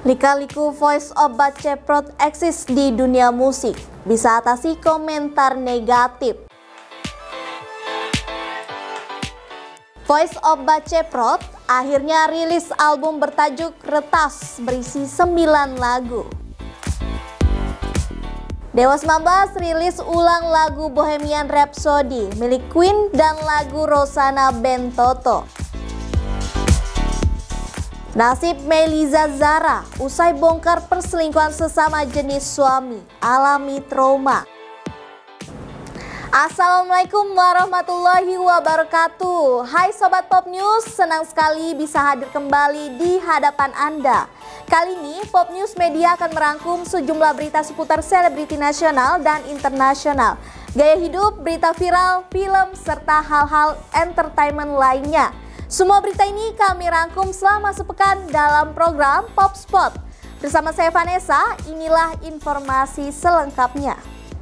Lika-liku voice of Baceprot eksis di dunia musik, bisa atasi komentar negatif. Voice of Baceprot akhirnya rilis album bertajuk Retas berisi 9 lagu. Dewa 19 rilis ulang lagu Bohemian Rhapsody milik Queen dan lagu Rosanna Band Toto. Nasib Melisa Zara usai bongkar perselingkuhan sesama jenis suami, alami trauma. Assalamualaikum warahmatullahi wabarakatuh. Hai Sobat Pop News, senang sekali bisa hadir kembali di hadapan Anda. Kali ini Pop News Media akan merangkum sejumlah berita seputar selebriti nasional dan internasional, gaya hidup, berita viral, film, serta hal-hal entertainment lainnya. Semua berita ini kami rangkum selama sepekan dalam program Pop Spot. Bersama saya Vanessa, inilah informasi selengkapnya.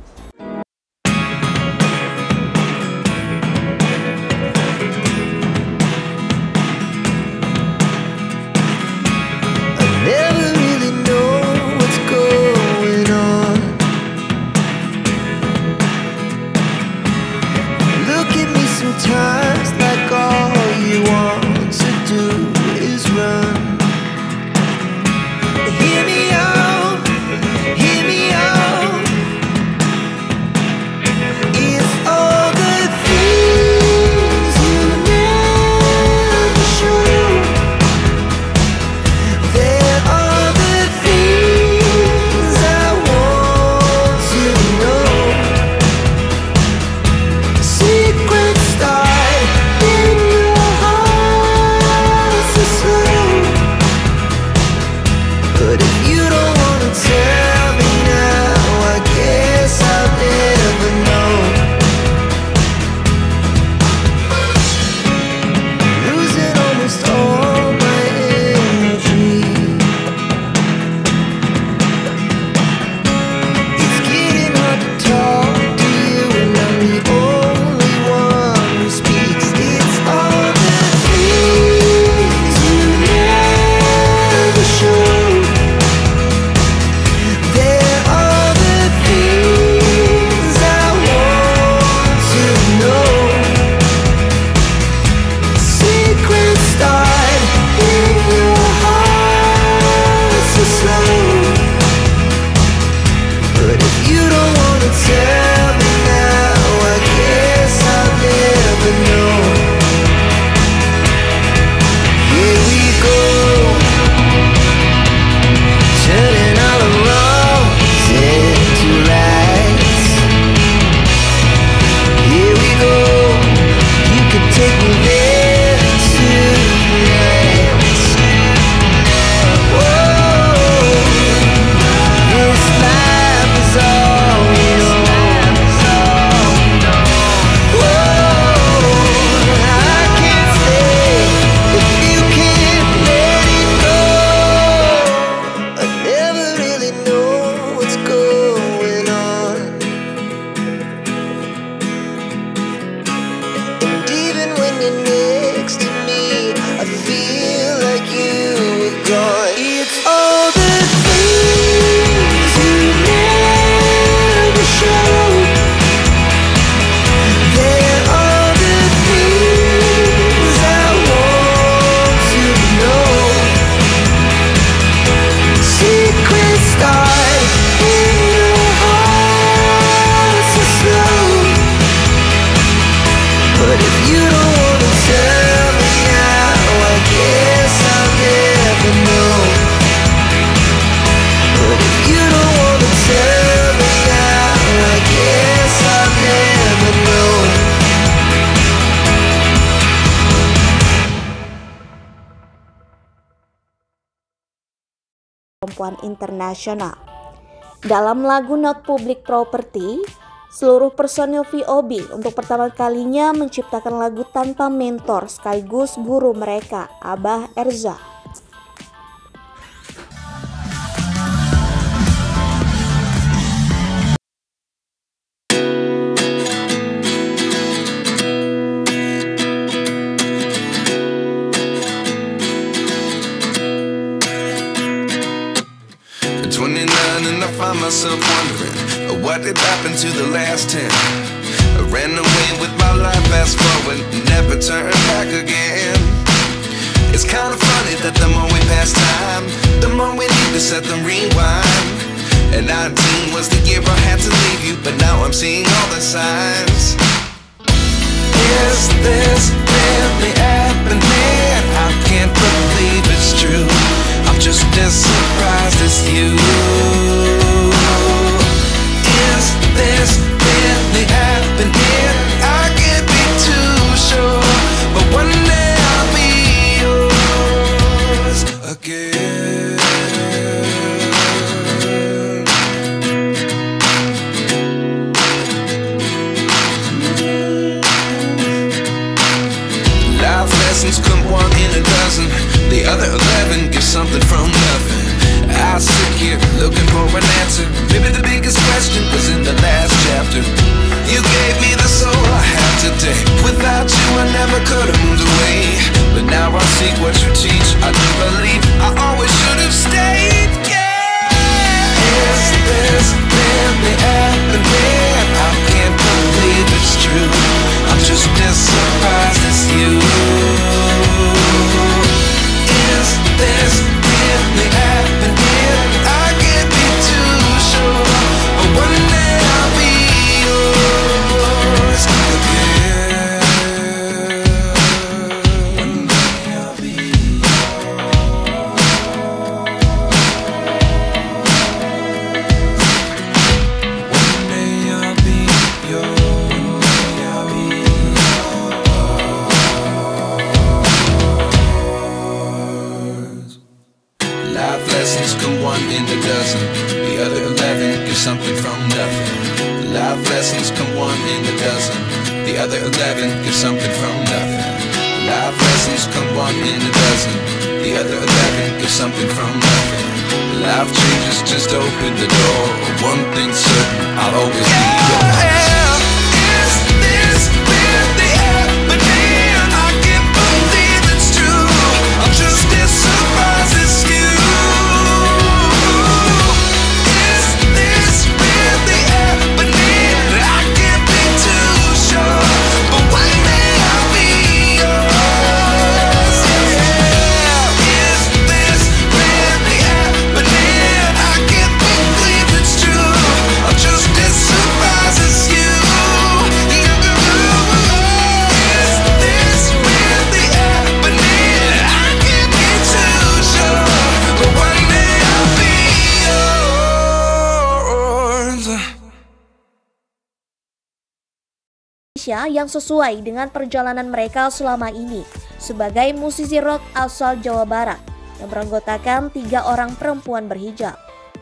Perempuan internasional. Dalam lagu Not Public Property, seluruh personil VOB untuk pertama kalinya menciptakan lagu tanpa mentor sekaligus guru mereka, Abah Erza. find myself wondering what did happen to the last 10. I ran away with my life, fast forward, never turn back again. It's kind of funny that the more we pass time, the more we need to set the rewind. And 19 was the year I had to leave you, but now I'm seeing all the signs. Is this really happening? I can't believe it's true. I'm just as surprised as you. Is this really happening? I can't be too sure, but one day I'll be yours again. Life lessons come one in a dozen. The other 11 give something from nothing. I sit here looking for an answer. Maybe the biggest question was in the last chapter. You gave me the soul I have today. Without you I never could have moved away. But now I see what you teach. I do believe I always should have stayed. Yeah. Is this really happening? I can't believe it's true. I'm just as surprised as you. Is this really happening? I can't be too sure, but one day I'll be yours again. One day I'll be yours. One day I'll be yours. Life lessons come one in a dozen. The other 11 give something from nothing. Life lessons come one in a dozen. The other 11 give something from nothing. Life lessons come one in a dozen. The other 11 give something from nothing. Life changes just open the door. One thing's certain, I'll always be yours. Is this really happening? I can't believe it's true. I'm just as surprised as you. Yang sesuai dengan perjalanan mereka selama ini sebagai musisi rock asal Jawa Barat yang beranggotakan 3 orang perempuan berhijab.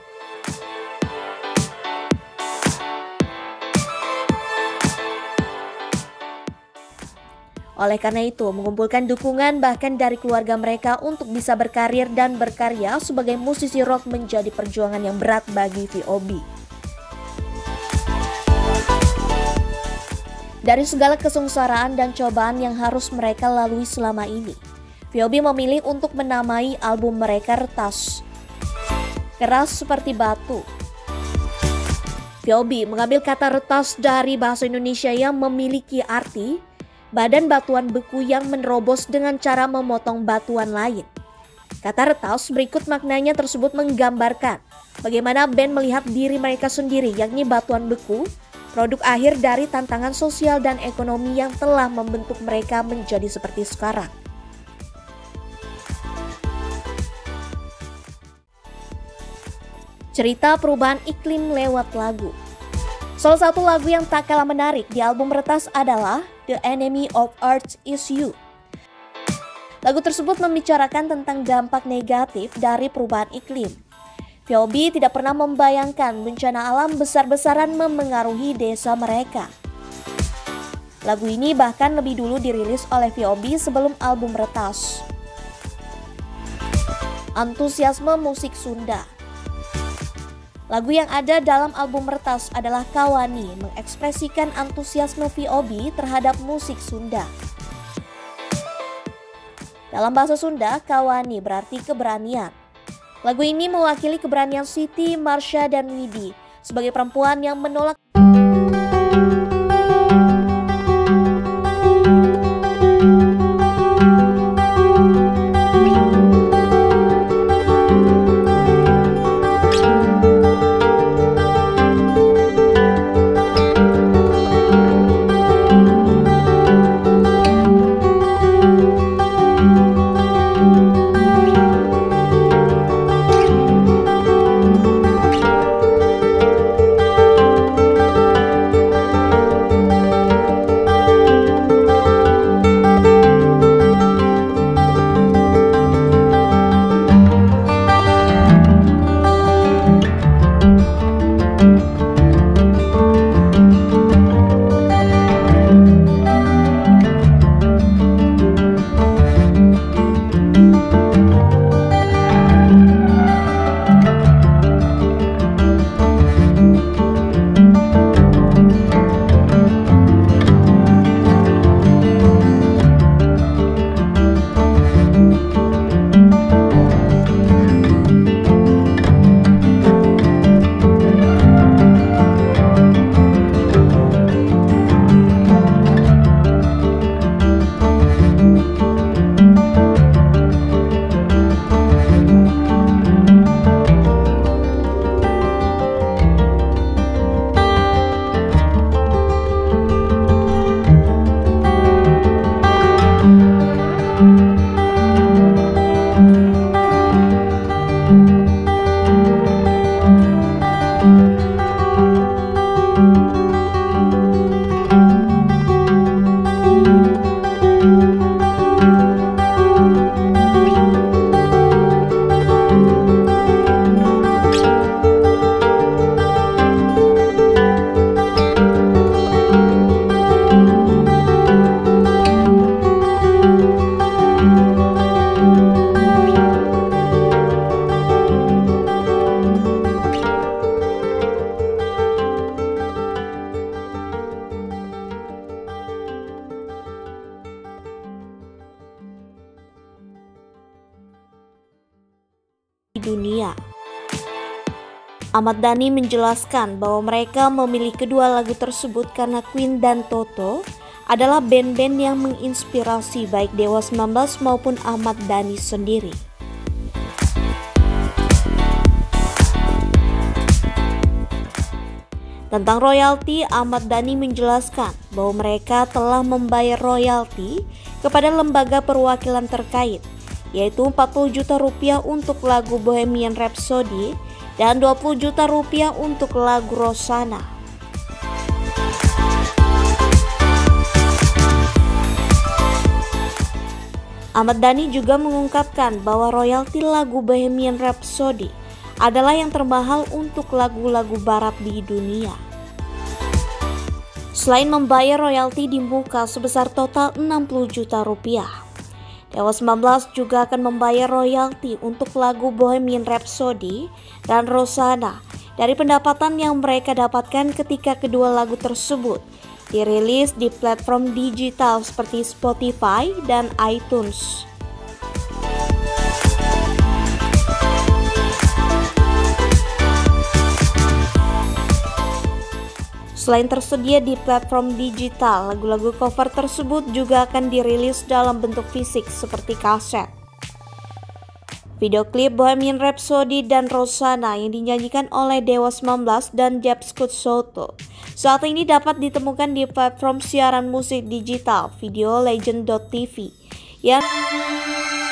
Oleh karena itu, mengumpulkan dukungan bahkan dari keluarga mereka untuk bisa berkarir dan berkarya sebagai musisi rock menjadi perjuangan yang berat bagi VOB. Dari segala kesengsaraan dan cobaan yang harus mereka lalui selama ini, VOB memilih untuk menamai album mereka Retas. Keras seperti batu. VOB mengambil kata retas dari bahasa Indonesia yang memiliki arti badan batuan beku yang menerobos dengan cara memotong batuan lain. Kata retas berikut maknanya tersebut menggambarkan bagaimana band melihat diri mereka sendiri, yakni batuan beku, produk akhir dari tantangan sosial dan ekonomi yang telah membentuk mereka menjadi seperti sekarang. Cerita perubahan iklim lewat lagu. Salah satu lagu yang tak kalah menarik di album Retas adalah The Enemy of Earth Is You. Lagu tersebut membicarakan tentang dampak negatif dari perubahan iklim. VOB tidak pernah membayangkan bencana alam besar-besaran memengaruhi desa mereka. Lagu ini bahkan lebih dulu dirilis oleh VOB sebelum album Retas. Antusiasme musik Sunda. Lagu yang ada dalam album Retas adalah Kawani, mengekspresikan antusiasme VOB terhadap musik Sunda. Dalam bahasa Sunda, Kawani berarti keberanian. Lagu ini mewakili keberanian Siti, Marsha, dan Widi sebagai perempuan yang menolak dunia. Ahmad Dhani menjelaskan bahwa mereka memilih kedua lagu tersebut karena Queen dan Toto adalah band-band yang menginspirasi baik Dewa 19 maupun Ahmad Dhani sendiri. Tentang royalti, Ahmad Dhani menjelaskan bahwa mereka telah membayar royalti kepada lembaga perwakilan terkait, yaitu 40 juta rupiah untuk lagu Bohemian Rhapsody dan 20 juta rupiah untuk lagu Rosanna. Ahmad Dhani juga mengungkapkan bahwa royalti lagu Bohemian Rhapsody adalah yang termahal untuk lagu-lagu barat di dunia. Selain membayar royalti di muka sebesar total 60 juta rupiah, Dewa 19 juga akan membayar royalti untuk lagu Bohemian Rhapsody dan Rosanna dari pendapatan yang mereka dapatkan ketika kedua lagu tersebut dirilis di platform digital seperti Spotify dan iTunes. Selain tersedia di platform digital, lagu-lagu cover tersebut juga akan dirilis dalam bentuk fisik seperti kaset. Video klip Bohemian Rhapsody dan Rosanna yang dinyanyikan oleh Dewa 19 dan James Soto saat ini dapat ditemukan di platform siaran musik digital videolegend.tv yang